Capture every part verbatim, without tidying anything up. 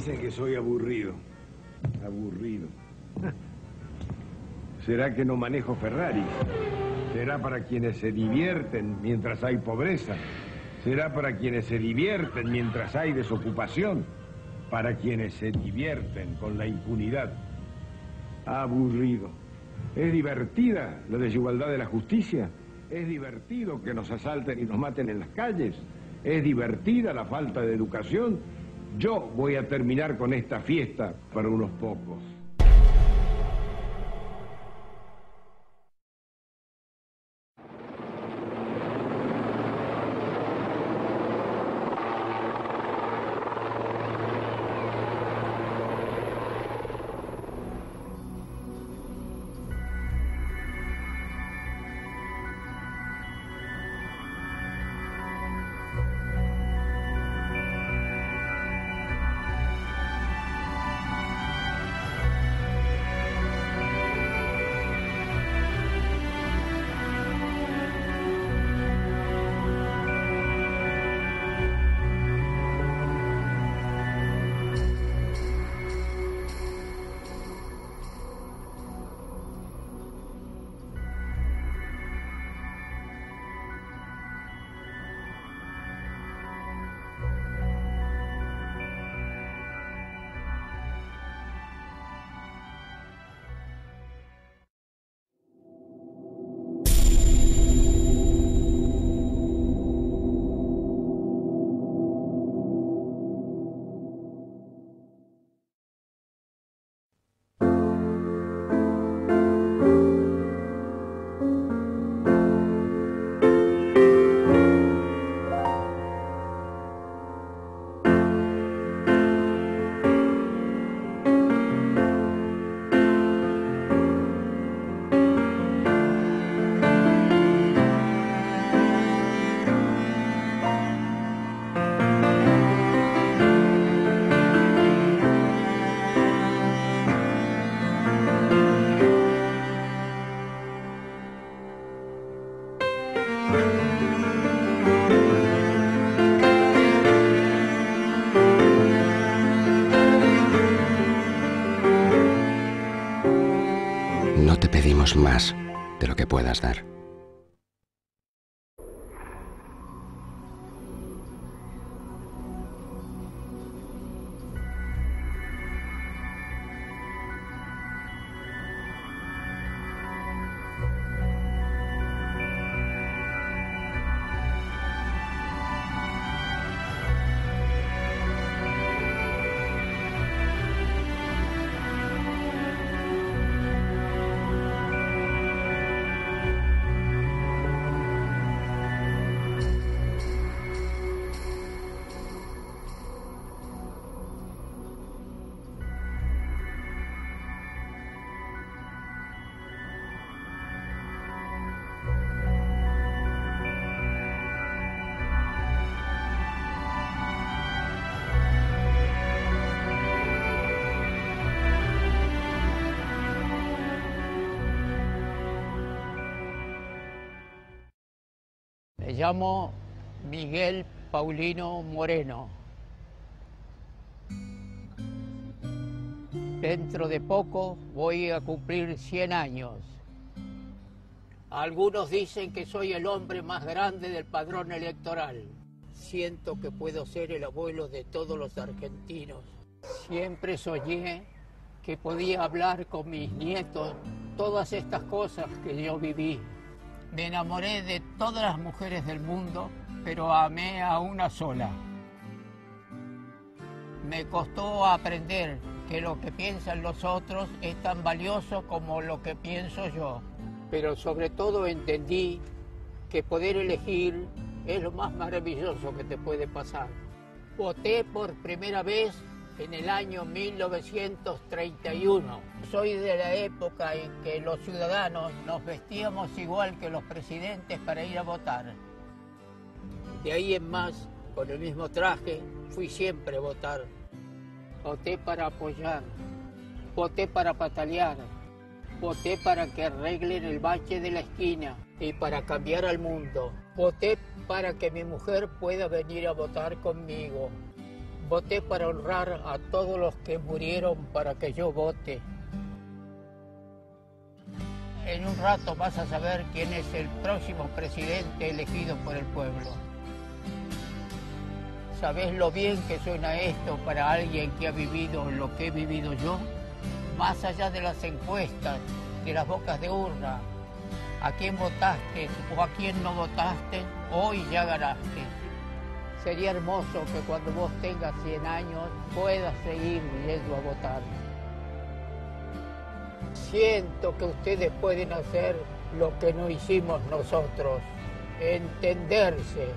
dicen que soy aburrido. Aburrido. ¿Será que no manejo Ferrari? ¿Será para quienes se divierten mientras hay pobreza? ¿Será para quienes se divierten mientras hay desocupación? Para quienes se divierten con la impunidad. Aburrido. ¿Es divertida la desigualdad de la justicia? ¿Es divertido que nos asalten y nos maten en las calles? ¿Es divertida la falta de educación? Yo voy a terminar con esta fiesta para unos pocos. No te pedimos más de lo que puedas dar. Me llamo Miguel Paulino Moreno. Dentro de poco voy a cumplir cien años. Algunos dicen que soy el hombre más grande del padrón electoral. Siento que puedo ser el abuelo de todos los argentinos. Siempre soñé que podía hablar con mis nietos todas estas cosas que yo viví. Me enamoré de todas las mujeres del mundo, pero amé a una sola. Me costó aprender que lo que piensan los otros es tan valioso como lo que pienso yo. Pero sobre todo entendí que poder elegir es lo más maravilloso que te puede pasar. Voté por primera vez en el año mil novecientos treinta y uno. Soy de la época en que los ciudadanos nos vestíamos igual que los presidentes para ir a votar. De ahí en más, con el mismo traje, fui siempre a votar. Voté para apoyar, voté para patalear, voté para que arreglen el bache de la esquina y para cambiar al mundo. Voté para que mi mujer pueda venir a votar conmigo. Voté para honrar a todos los que murieron para que yo vote. En un rato vas a saber quién es el próximo presidente elegido por el pueblo. ¿Sabés lo bien que suena esto para alguien que ha vivido lo que he vivido yo? Más allá de las encuestas, de las bocas de urna, a quién votaste o a quién no votaste, hoy ya ganaste. Sería hermoso que cuando vos tengas cien años puedas seguir yendo a votar. Siento que ustedes pueden hacer lo que no hicimos nosotros, entenderse.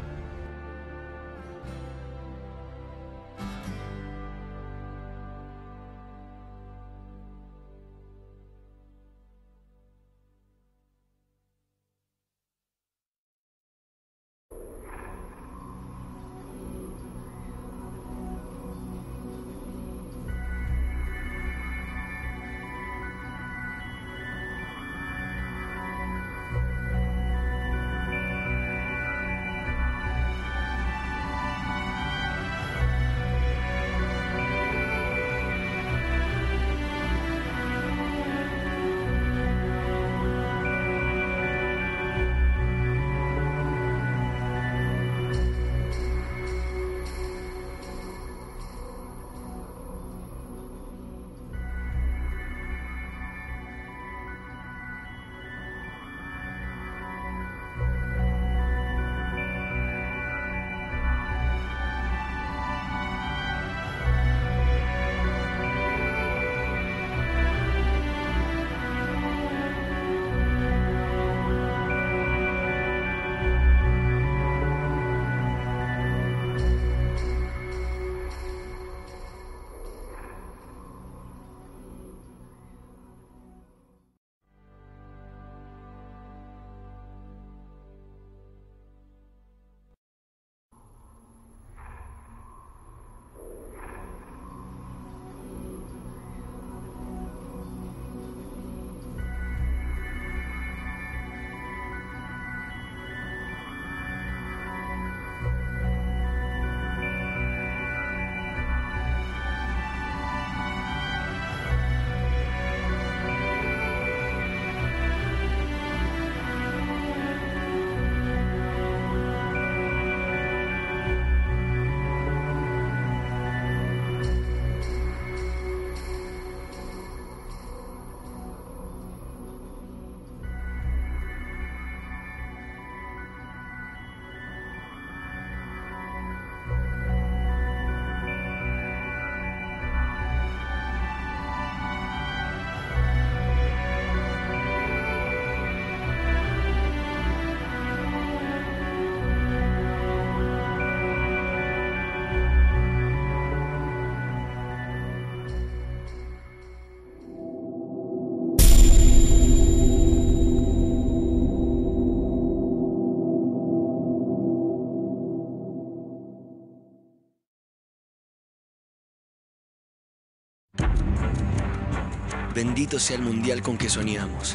Bendito sea el mundial con que soñamos.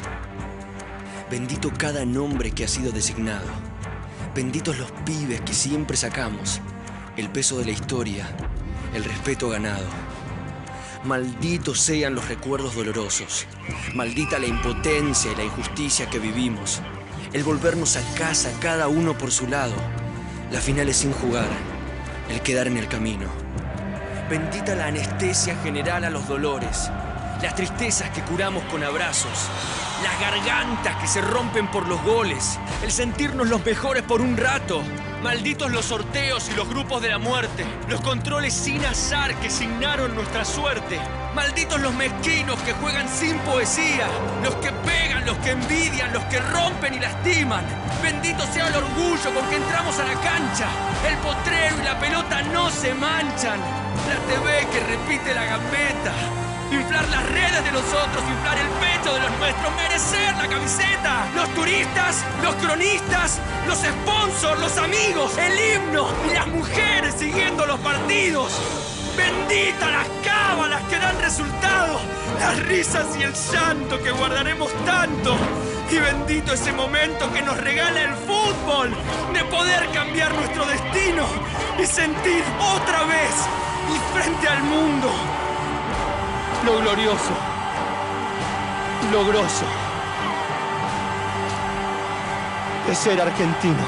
Bendito cada nombre que ha sido designado. Benditos los pibes que siempre sacamos. El peso de la historia, el respeto ganado. Malditos sean los recuerdos dolorosos. Maldita la impotencia y la injusticia que vivimos. El volvernos a casa cada uno por su lado. Las finales sin jugar. El quedar en el camino. Bendita la anestesia general a los dolores. Las tristezas que curamos con abrazos. Las gargantas que se rompen por los goles. El sentirnos los mejores por un rato. Malditos los sorteos y los grupos de la muerte. Los controles sin azar que signaron nuestra suerte. Malditos los mezquinos que juegan sin poesía. Los que pegan, los que envidian, los que rompen y lastiman. Bendito sea el orgullo con que entramos a la cancha. El potrero y la pelota no se manchan. La T V que repite la gambeta. Inflar las redes de los otros, inflar el pecho de los nuestros, merecer la camiseta. Los turistas, los cronistas, los sponsors, los amigos, el himno y las mujeres siguiendo los partidos. Bendita las cábalas que dan resultado, las risas y el llanto que guardaremos tanto. Y bendito ese momento que nos regala el fútbol, de poder cambiar nuestro destino y sentir otra vez y frente al mundo. Lo glorioso, lo grosso de ser argentino.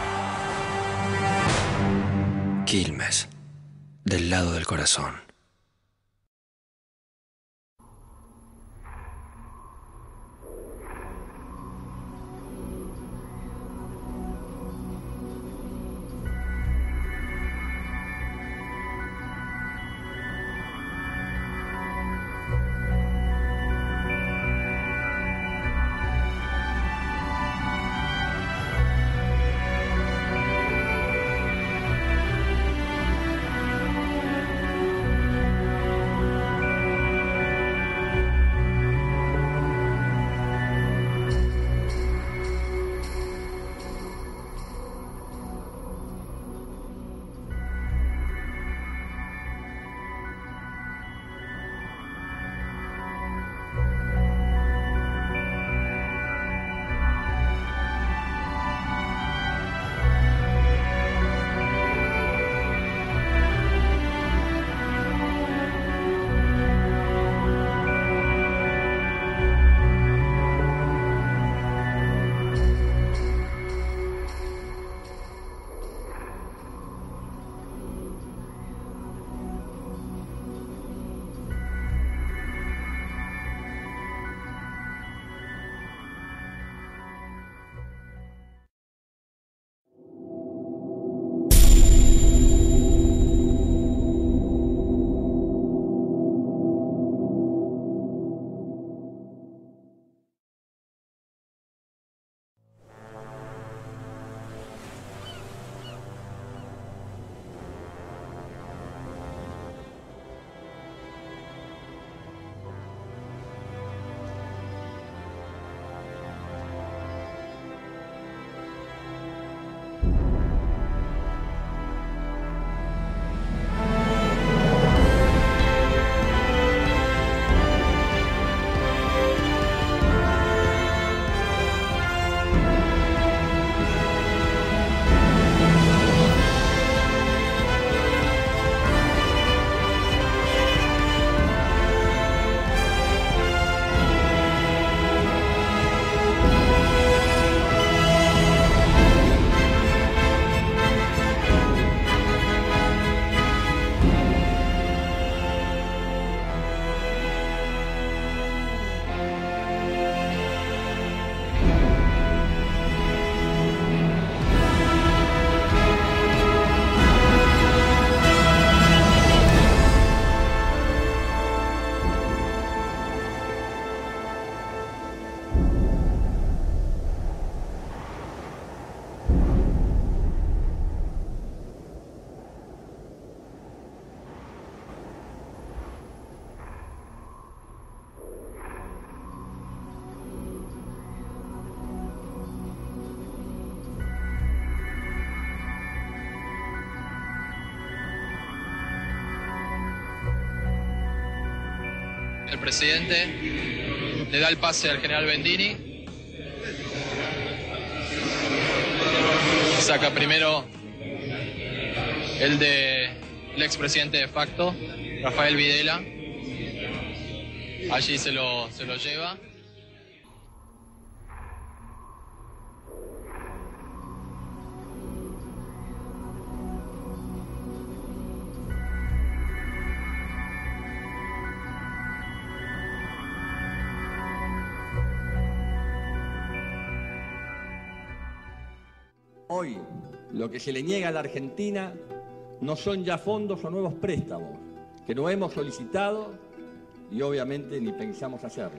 Quilmes, del lado del corazón. El presidente le da el pase al general Bendini. Saca primero el de el expresidente de facto, Rafael Videla. Allí se lo, se lo lleva. Hoy, lo que se le niega a la Argentina no son ya fondos o nuevos préstamos, que no hemos solicitado y obviamente ni pensamos hacerlo.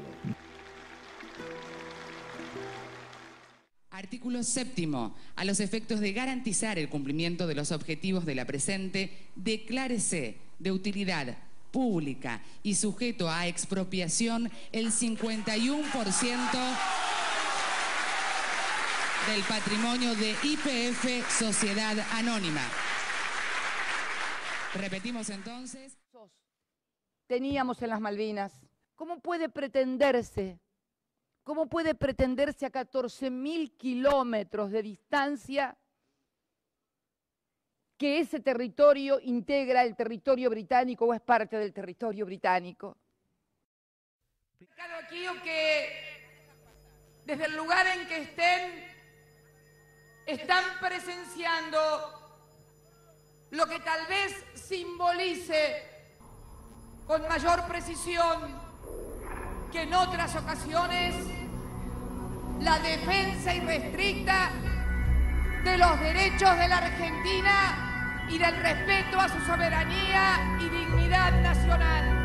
Artículo séptimo. A los efectos de garantizar el cumplimiento de los objetivos de la presente, declárese de utilidad pública y sujeto a expropiación el cincuenta y uno por ciento del patrimonio de Y P F Sociedad Anónima. Repetimos entonces. Teníamos en las Malvinas. ¿Cómo puede pretenderse, cómo puede pretenderse a catorce mil kilómetros de distancia que ese territorio integra el territorio británico o es parte del territorio británico. Aquí que desde el lugar en que estén, están presenciando lo que tal vez simbolice con mayor precisión que en otras ocasiones la defensa irrestricta de los derechos de la Argentina y del respeto a su soberanía y dignidad nacional.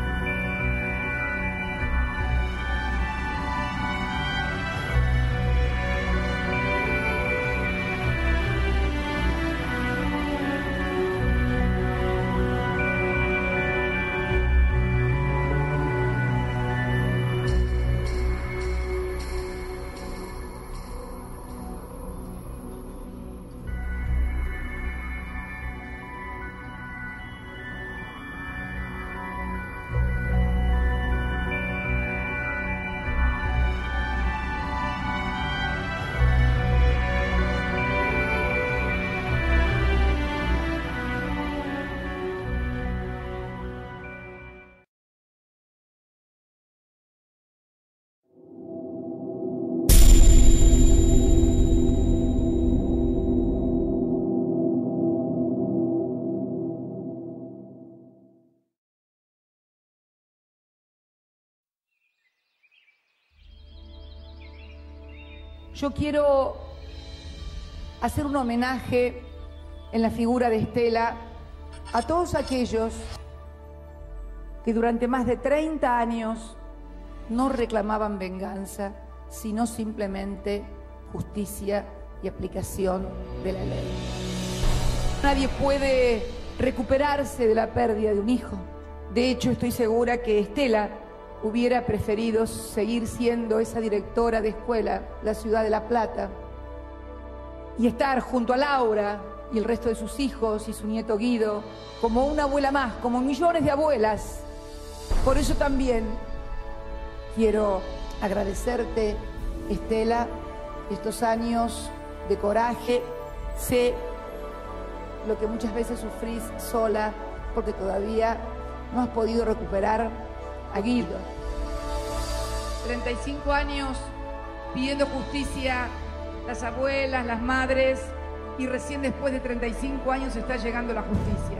Yo quiero hacer un homenaje en la figura de Estela a todos aquellos que durante más de treinta años no reclamaban venganza, sino simplemente justicia y aplicación de la ley. Nadie puede recuperarse de la pérdida de un hijo. De hecho, estoy segura que Estela hubiera preferido seguir siendo esa directora de escuela, la ciudad de La Plata, y estar junto a Laura y el resto de sus hijos y su nieto Guido, como una abuela más, como millones de abuelas. Por eso también quiero agradecerte, Estela, estos años de coraje. Sé lo que muchas veces sufrís sola, porque todavía no has podido recuperar a Guido. treinta y cinco años pidiendo justicia, las abuelas, las madres, y recién después de treinta y cinco años está llegando la justicia.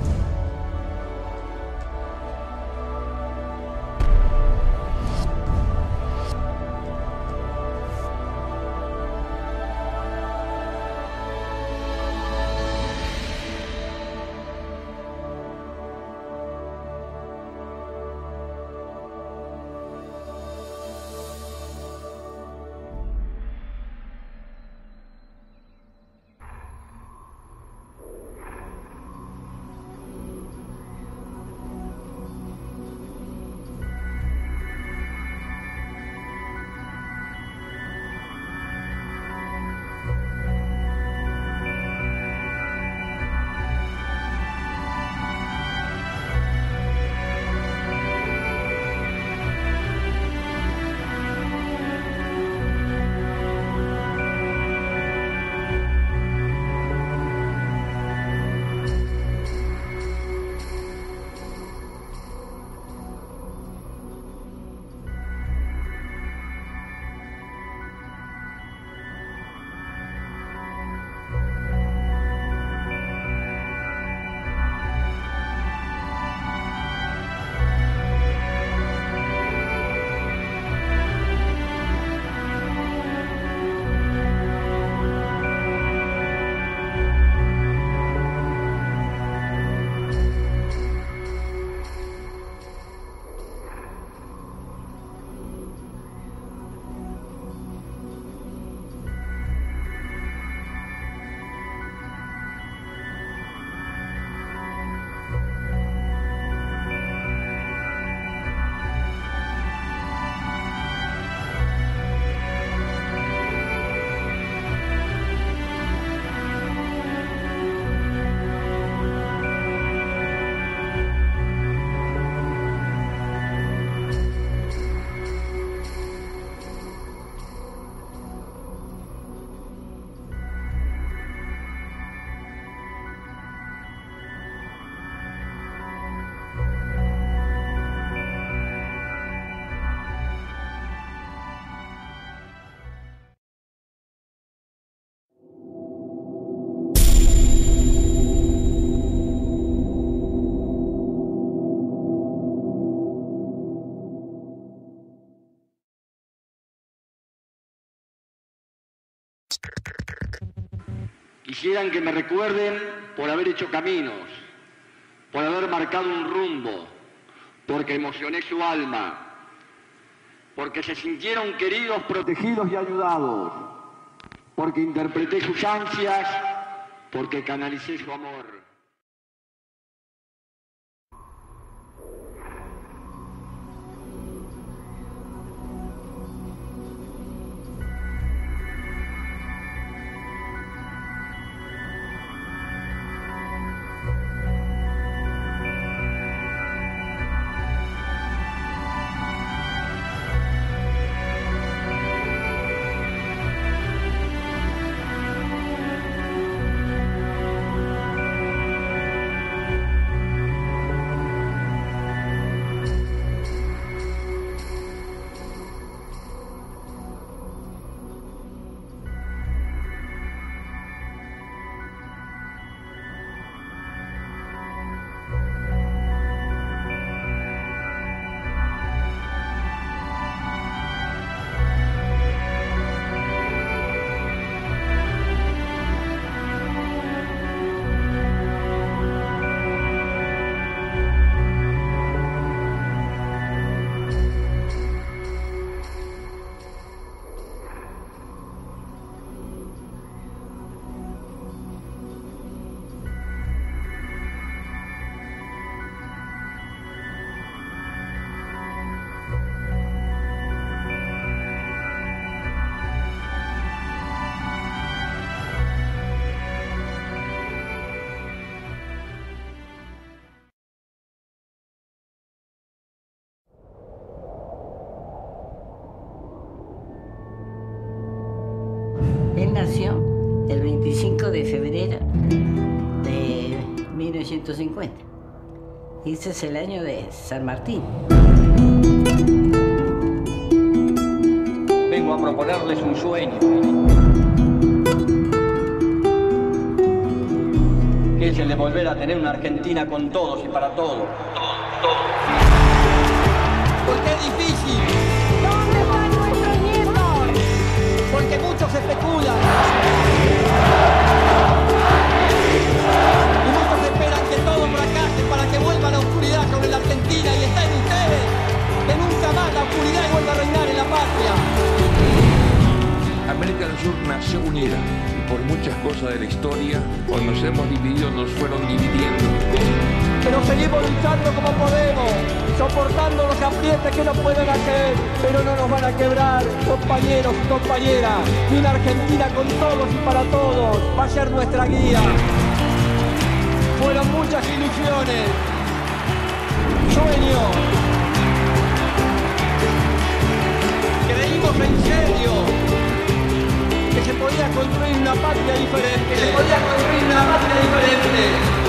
Quisieran que me recuerden por haber hecho caminos, por haber marcado un rumbo, porque emocioné su alma, porque se sintieron queridos, protegidos y ayudados, porque interpreté sus ansias, porque canalicé su amor. Él nació el veinticinco de febrero de mil novecientos cincuenta. Y ese es el año de San Martín. Vengo a proponerles un sueño. Que es el de volver a tener una Argentina con todos y para todos. Todo, todo. Porque es difícil. ¿Dónde van nuestros nietos? Porque muchos especulan. Y muchos esperan que todo fracase para que vuelva la oscuridad sobre la Argentina. Y está en ustedes. Que nunca más la oscuridad vuelva a reinar en la patria. América del Sur nació unida y por muchas cosas de la historia, cuando nos hemos dividido, nos fueron dividiendo. Pero seguimos luchando como podemos, soportando los aprietes que nos pueden hacer, pero no nos van a quebrar, compañeros y compañeras. Y una Argentina con todos y para todos va a ser nuestra guía. Fueron muchas ilusiones, sueños. Creímos en serio que se podía construir una patria diferente. Que se podía construir una patria diferente.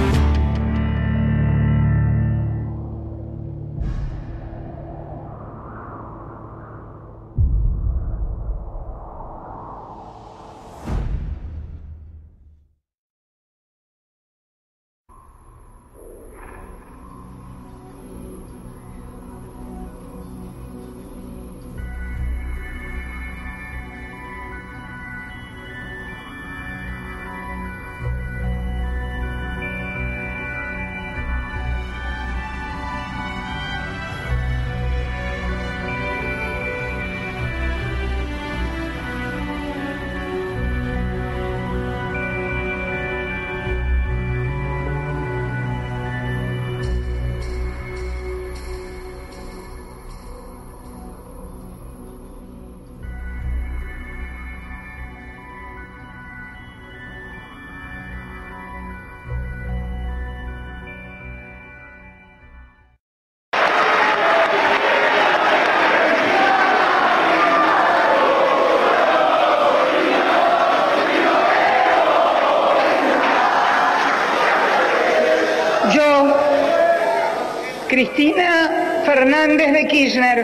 Cristina Fernández de Kirchner,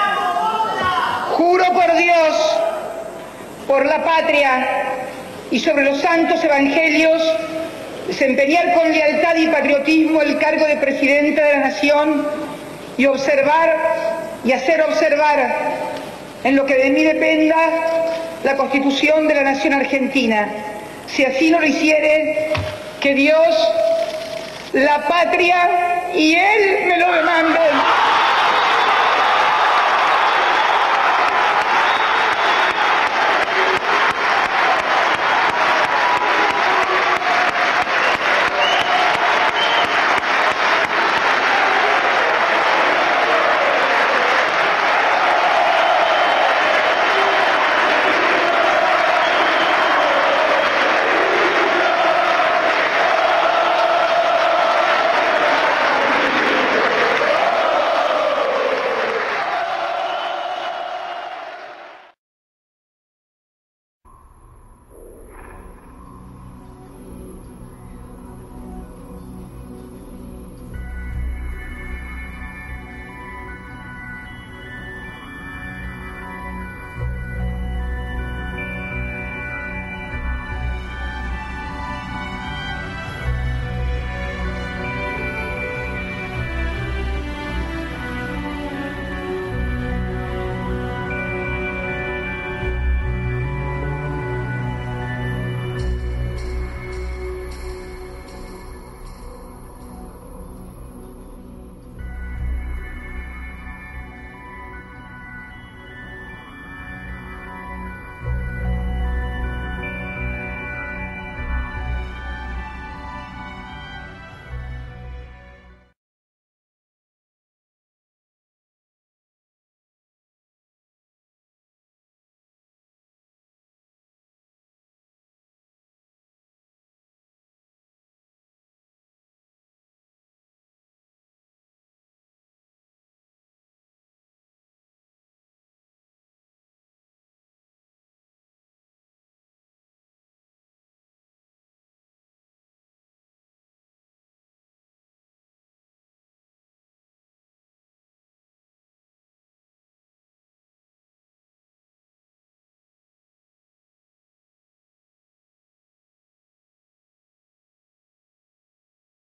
juro por Dios, por la patria y sobre los santos evangelios, desempeñar con lealtad y patriotismo el cargo de Presidenta de la Nación y observar y hacer observar, en lo que de mí dependa, la Constitución de la Nación Argentina, Si así no lo hiciere, que Dios, la patria y Él me lo demanden.